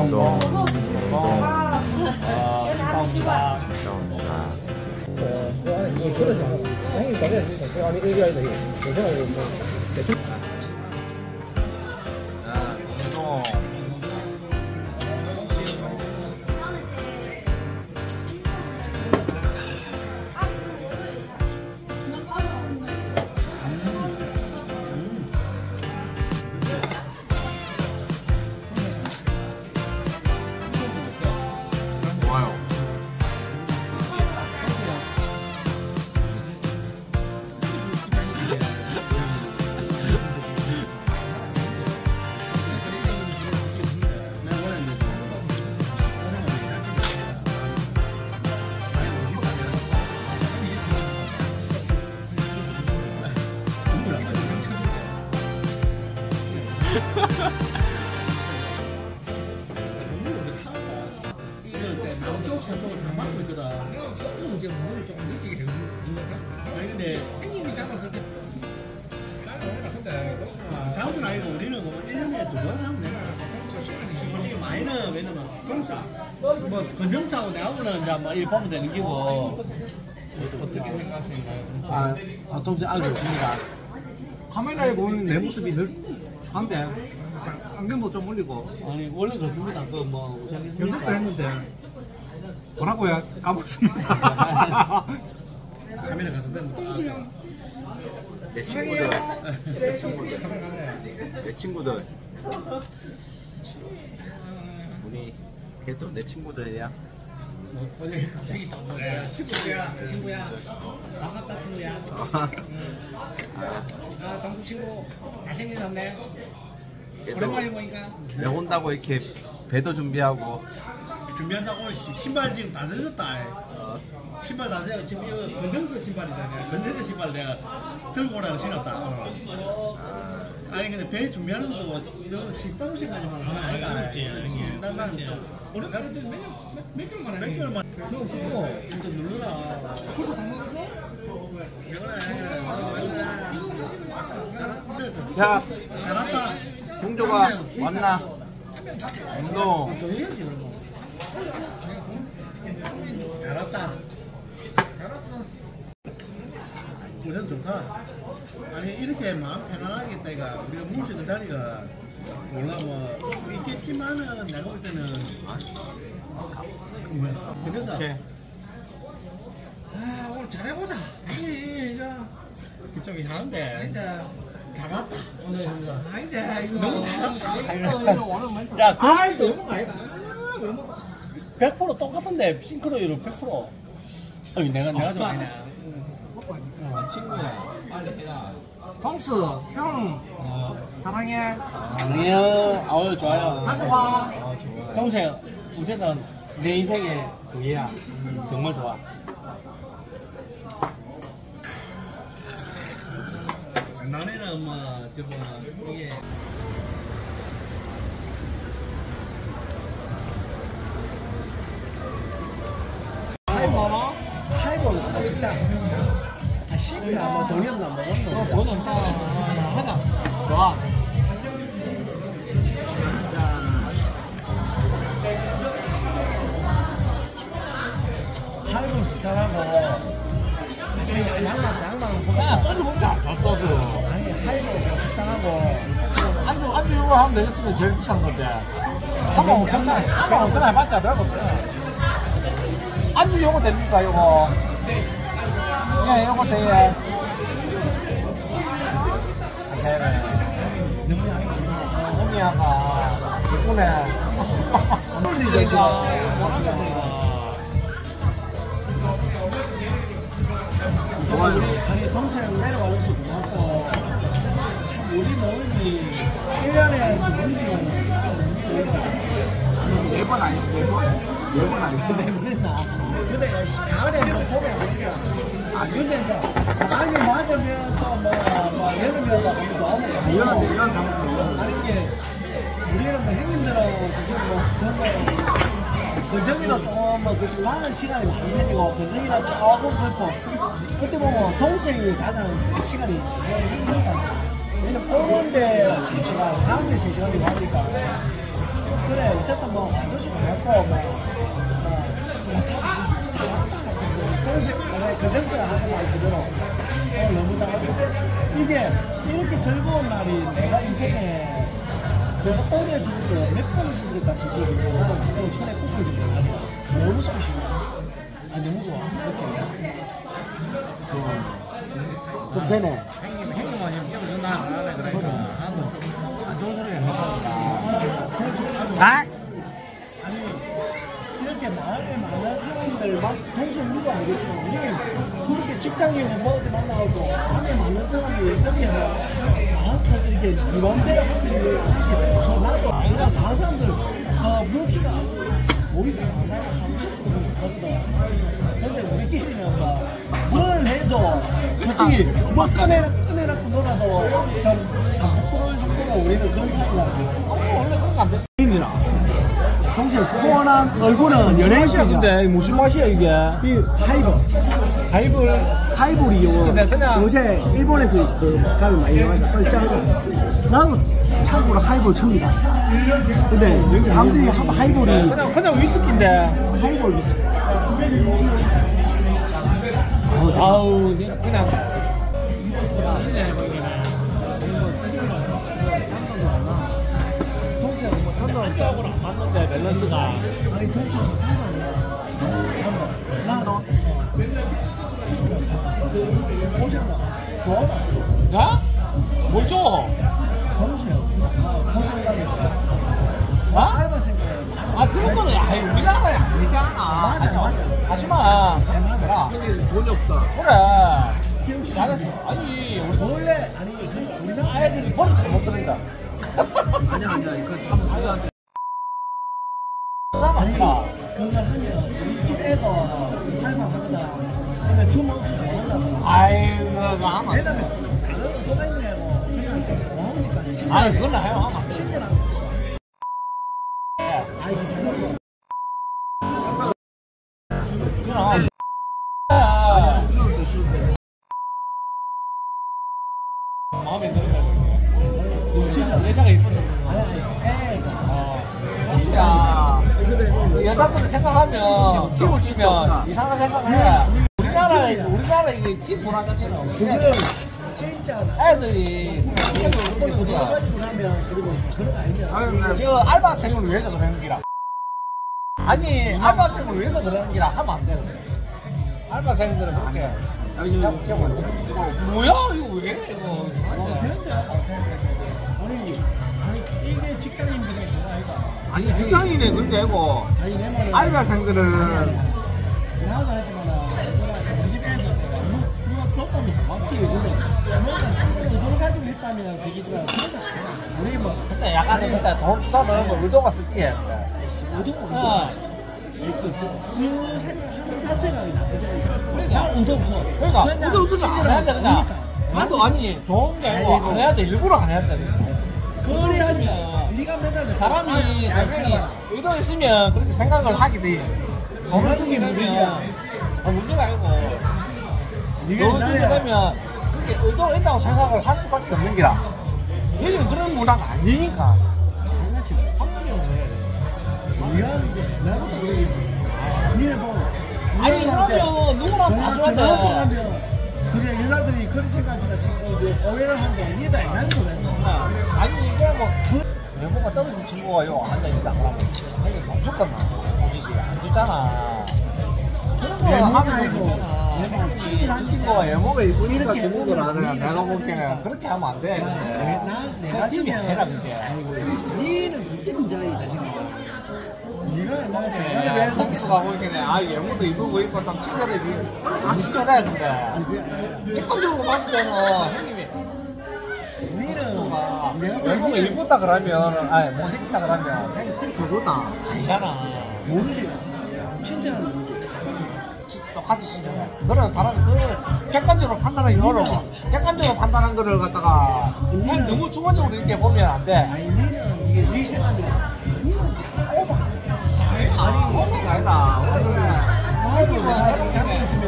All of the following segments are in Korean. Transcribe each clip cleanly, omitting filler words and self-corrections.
운동. 감사합니다. 진짜 온다. 운동. 좋아요. 쪽을 다 막고 있거든. 조금 이제 물을 조금 느끼게 되는 아니 근데 햇님이 잡았을 때 다음은 아니고 우리는 뭐 1년에 2번 하면 되나? 솔직히 많이는 왜냐면 동사 뭐 건정사하고 내하고는 이제 뭐 일 보면 되는 기고. 어떻게 생각하십니까? 동사 알고 있습니다. 카메라에 보는 내 모습이 늘 한데 안경도 좀 올리고 아니 원래 그렇습니다. 그 뭐 우상했습니까? 연습도 했는데 뭐라고요? 까먹습니다. 카메라 갖다 대면 동수형 내 친구들. 내 친구들. 내 친구들. 우리 걔도 내 친구들이야. 어제 갑자기 딱 뭐래? 친구야. 반갑다 친구야. 아 동수 친구 잘생겨졌네. 오랜만에 보니까. 내가 온다고 이렇게 배도 준비하고. 준비한다고 신발 지금 다 늦었다. 신발 다 늦어. 지금 이거 건정서 신발이다. 건정서 신발 내가 들고 오라고 신었다. 아니 근데 배 준비하는 거 이거 식당 생각하지만 하는 아니다. 난 오랜만에 몇 개월 만에. 몇 개월 만에. 너 그거 진짜 눌러라. 벌써 다 먹었어? 그래. 자, 잘한다. 동조가 왔나? 운동. 또 해야지 그런 거. 잘 왔다. 잘왔어. 우선 좋다. 아니 이렇게 마음 편안하게 있다 이가 우리가 뭉치는 자리가 몰라 뭐 있겠지만은 내가 볼 때는 뭐야? 그래서 아 오늘 잘해보자. 아니 자 그쪽이 잘한데. 진짜 잘 왔다. 오늘 형사. 아닌데 이거 너무 잘한다. 야 그럼 너무 아니다. 100% 똑같은데 싱크로율 100%. 아니 내가 좀 아니네. 친구야. 빨리 해라. 동수 형 사랑해. 아니요. 아유 좋아요. 자주 와. 좋아. 동생 우선은 내 인생의 그게야. 정말 좋아. 나네는 뭐 저거 이게. 하이볼 진짜 시키나 뭐 돈이었나 먹었노? 돈 없다. 하자. 좋아. 하이볼 식당하고 양만 보자. 소주 먹자. 소주. 아니 하이볼 식당하고 안주 이거 하면 되겠으면 제일 비싼 건데 35,000원 해봤자 별거 없어. 안주 요거 됩니까 요거? 예 요거 돼요. 너무 약아 예쁘네. 좋아요. 아니 동생 내려와서 고맙고 참 우리 모임이 1년에 2번이면 4번 아니지 4번? 4번 아니지? 4번이나 근데 가을에 뭐 봄에 오니까 근데 이제 가을이 맞으면 또뭐 여름에 또 너무 이런 당근. 아니 이게 우리는 뭐 형님들하고 그게 뭐 그런 거 건정이나 조금 그 많은 시간이 많이 생기고 건정이나 조금 그렇고 그때 보면 동생이 가장 시간이 힘들다. 왜냐면 오는데 3시간, 가는데 3시간이고 하니까 그래, 어쨌든 뭐, 아저씨가 했고, 뭐, 그정도야 하는 말 그대로. 너무 잘하고. 이게, 이렇게 즐거운 날이 내가 인생에 내가 오래 중에서 몇 번을 있을까 싶어요. 손에 꽂고 있는 거 너무 스페셜해. 아, 너무 좋아. 이렇게. 좀 되네. 형님은 나 안 하네 그러니까 나도 안 좋은 소리 안 해서 아? 아니, 이렇게 마음에 많은 사람들만 동시에 우리도 알겠지만, 우리는 그렇게 직장인을 뭐 어디 만나고, 마음에 많은 사람이 여기에는 나한테 이렇게 이런데가 하듯이 나도 아니라 다른 사람들, 묘지가 우리가 나가 감식도 못하거든. 근데 우리끼리는 뭘 해도 솔직히 뭐 꺼내놓고 놀아도 좀 안 부끄러울 정도로 우리는 그런 사이라. 원래 그런 거안 돼. 동시에 코어랑 얼굴은 연예인이야. 근데 무슨 맛이야 이게? 이 하이볼이 요새 일본에서 그 가면 많이 나와있잖아. 나도 참고로 하이볼 처음이다. 근데 사람들이 하도 하이볼이 그냥 위스키인데 하이볼 위스키. 아우 그냥 동시에 뭐 찬도랑 쪽으로 안 맞는데 밸런스가 아니 동시에 찬도랑 나도 보셨나? 좋아나? 야? 뭘 줘? 동시에 아? 아 그런 거는 아이 우리나라에 아니잖아. 하지마. 돈이 없다. 그래. 잘했어. 아니 원래 아니 우리나라 아이들이 버릇 잘못 들린다. 아니야. 이거 참 중요한데. 아니라 그걸 하면 우리 집 애가 할만하거든. 근데 주먹 없이 좋아한다. 아이고 아마. 왜냐면 다른 소가 있냐고 그냥 나오니까. 아니 그건 해요 아마. 친절한. 아이고 잘못해. 그럼. 마음에 드는 거. 진짜 여자가 이뻐서 진짜 여자분을 생각하면 팁을 주면 이상한 생각을 해. 우리나라 이게 팁 문화 자체는 없어요. 진짜 애들이 한번 가지고 나면 그리고 그런 거 아니야. 저 알바생을 위해서 그러는 기라. 아니 알바생을 위해서 그러는 기라 하면 안 돼. 알바생들은 그렇게. 뭐야 이거 왜 이래 이거. 아니 이게 직장인들의 그거 아이가. 아니 직장인의 문제고 아니 내 말은 알바생들은 나도 하지만 우리 집 애들 누가 줬다면 고맙지. 근데 뭔가 의도를 가지고 했다면 되기더라. 우리 뭐 그때 약간의 그때 돈 주다는 뭐 의도가 쓸게. 의도가 그 생각하는 자체가 나쁘지. 그러니까 의도 없어. 그러니까 의도 없으면 안 해야 돼 그냥. 나도 아니 좋은 게 아니고 안 해야 돼. 일부러 안 해야 돼. 그러면 네가 맨날 사람이 의도 있으면 그렇게 생각을 하게 돼. 돈을 주게 되면 문제가 아니고 돈을 주게 되면 그렇게 의도가 있다고 생각을 할 수밖에 없는 기라. 여기는 그런 문화가 아니니까. 확률이 없네. 나보다 모르겠어. 니네 뭐 아니 그러면 누구나 다 줘야 돼. 그래 여자들이 그런 생각이나 이제 오해를 한게 아니다 이런 거라서. 아니 이게 뭐 외모가 떨어진 친구가 요 앉아있다 그러면 아니 돈 줬겠나? 솔직히 안 주잖아. 그런 거 하면 되잖아. 친한 친구가 외모가 이쁘니까 주는 거라 내가 보기에는 그렇게 하면 안 돼. 내가 집이 아니라 그게. 니는 그게 문제이다 생각해. 네가 왜 덕수가 보이길래 아 외모도 이쁘고 있고 좀 친절해 다 친절해야 된대. 객관적으로 봤을 때는 형님이 우리는 외모가 이쁘다 그러면 아니 못생겼다 그러면 그냥 칠 그거다 아니잖아. 모르지. 친절한 모르지. 똑같이 친절해. 그런 사람이 그 객관적으로 판단하기 어려워. 객관적으로 판단한 거를 갖다가 너무 주관적으로 이렇게 보면 안 돼. 아니 니는 이게 네 생각이야. 아니, 아니다. 자기가 잡고 있으면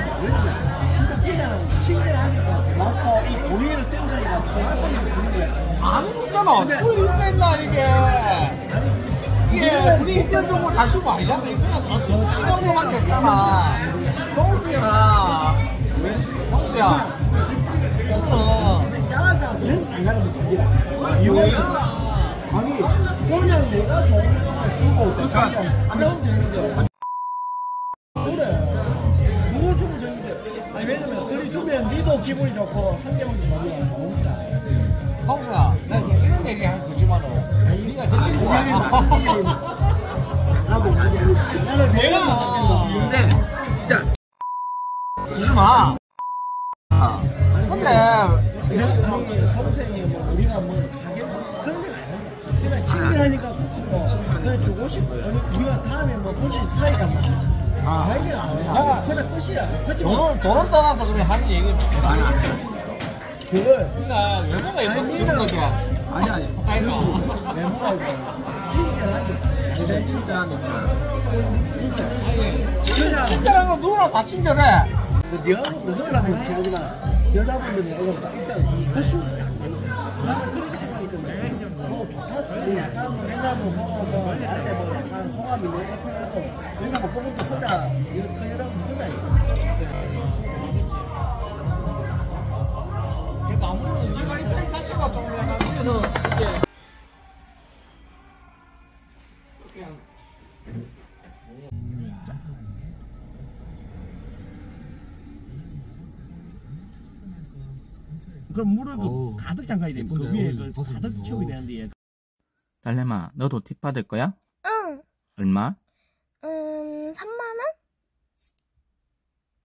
그냥 친절하니까 놓고 이 고리를 뜬다니까 그런 소리를 듣는 거야. 아무것도잖아. 우리 이렇게 했나, 이게. 이게, 우리 인정적으로 자시고 아니잖아. 그냥 다 정도밖에 없잖아. 동수야. 동수야. 나가 그래서 장가를 못 갑니다. 이거에서 아니 그냥 내가 좋은 걸 주고 그러니까 그럼 되는데 그래 누구 주면 되는데 아니 왜냐면 그리 주면 니도 기분이 좋고 상대방도 좋으면 좋으니까 동수야. 내가 이런 얘기 하면 그렇지만은. 네가 제 친구야. 장가고 가지 장가를 내가. 근데, 진짜. 주지 마. 근데, 아니 동생이 뭐 우리가 뭐 가게 그런 생각 안 한다. 그냥 친절하니까 뭐 그냥 주고 싶고 아니 우리가 다음에 뭐 볼 수 있을 사이가 뭐 알게 안 해. 그냥 끝이야. 그렇지 뭐. 돈을 떠나서 그래 하는 얘기는 아니, 그걸 그러니까 외모가 예뻐서 주는 거지. 아니. 아이가. 외모가 친절하니까 완전 친절하니까 그냥 친절한 건 누구나 다 친절해. 네가 누구라면 제하지만 여자분들이 이거 딱 있잖아 그 순간 나는 그렇게 생각이 드는데 뭐 좋다 약간 뭐 맨날 뭐 나한테 뭐 약간 호감이 내 같아가지고 맨날 뭐 보고 또 보자 그 여자분 보자 그러니까 아무래도 네가 이런 자체가 좀 약간 이거는 이게 그냥 그럼 물을 그 가득 잠가야 돼. 그 위에 그 가득 채우게 되는데. 딸내마, 너도 팁 받을 거야? 응. 얼마? 3만 원?